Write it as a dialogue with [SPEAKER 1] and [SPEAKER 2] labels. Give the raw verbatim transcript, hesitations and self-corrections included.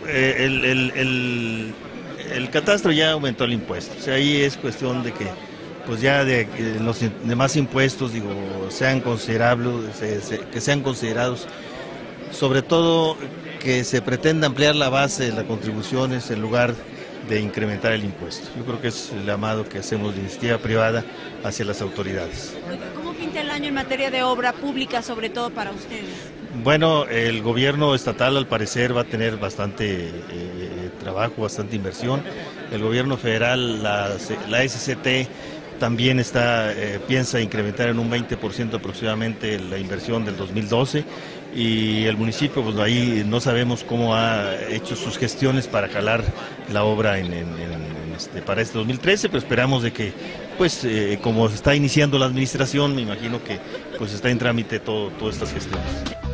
[SPEAKER 1] eh, el, el, el, el catastro ya aumentó el impuesto, o sea, ahí es cuestión de que pues ya de, de los demás impuestos, digo, sean considerables, se, se, que sean considerados, sobre todo que se pretenda ampliar la base de las contribuciones en lugar de incrementar el impuesto. Yo creo que es el llamado que hacemos de iniciativa privada hacia las autoridades.
[SPEAKER 2] ¿Cómo pinta el año en materia de obra pública, sobre todo para ustedes?
[SPEAKER 1] Bueno, el gobierno estatal al parecer va a tener bastante eh, trabajo, bastante inversión. El gobierno federal, la, la S C T, también está, eh, piensa incrementar en un veinte por ciento aproximadamente la inversión del dos mil doce, y el municipio, pues ahí no sabemos cómo ha hecho sus gestiones para jalar la obra en, en, en este, para este dos mil trece, pero esperamos de que, pues eh, como está iniciando la administración, me imagino que pues está en trámite todo, todas estas gestiones.